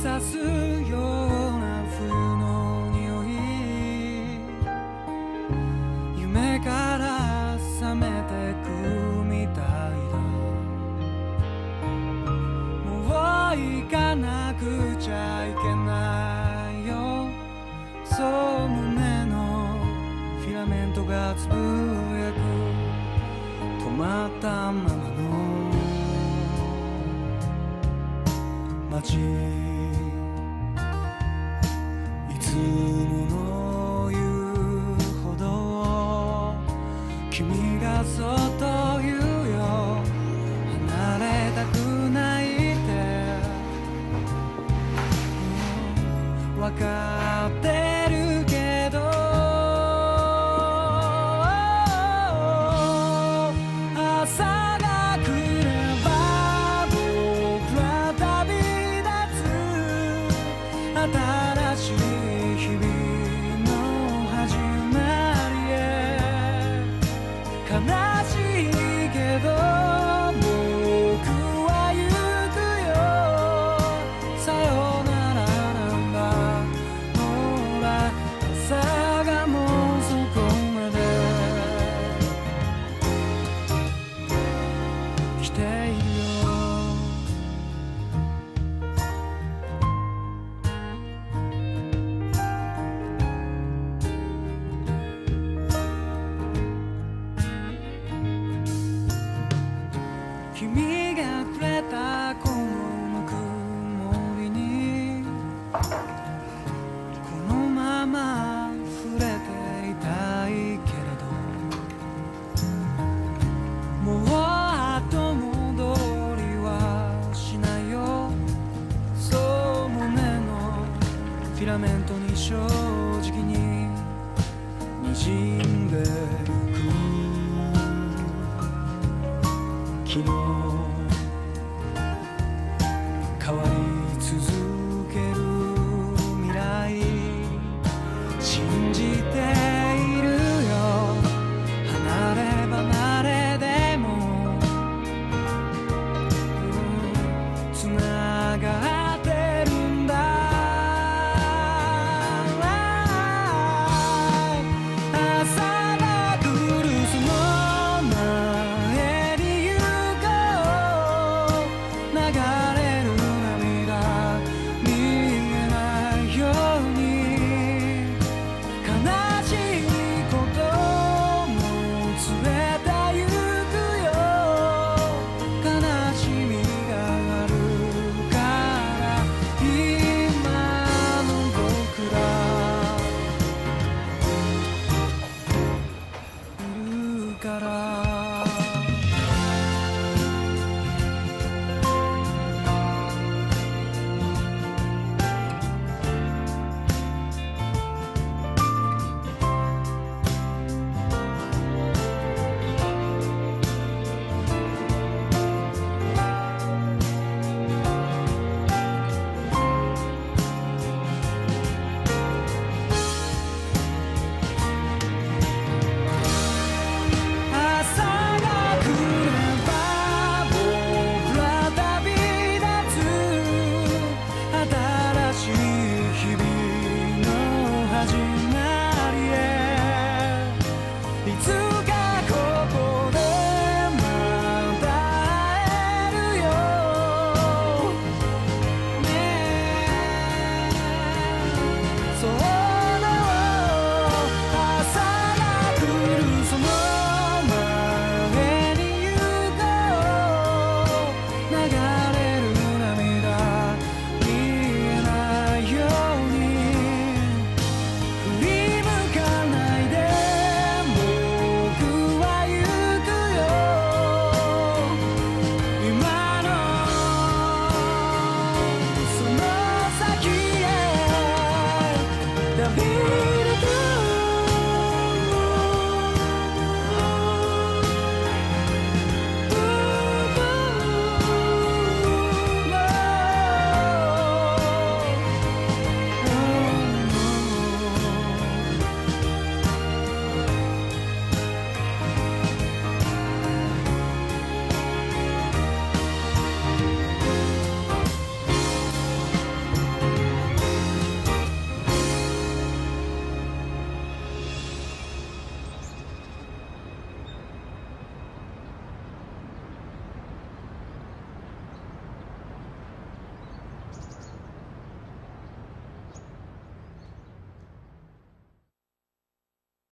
さすような冬の匂い、夢から覚めてくみたいだ。もう行かなくちゃいけないよ、そう胸のフィラメントがつぶやく。止まったままの街、いつもの言うほど君がそっと言うよ、離れたくないって分かってるけど、朝が来れば僕ら旅立つ、新しい日々の始まりへ。悲しいけど僕は行くよ、さよならなんだ。ほら朝がもうそこまで来ているよ。君がくれたこのぬくもりにこのまま触れていたいけれど、もう後戻りはしないよ、そう胸のフィラメントに正直に滲んでゆく。昨日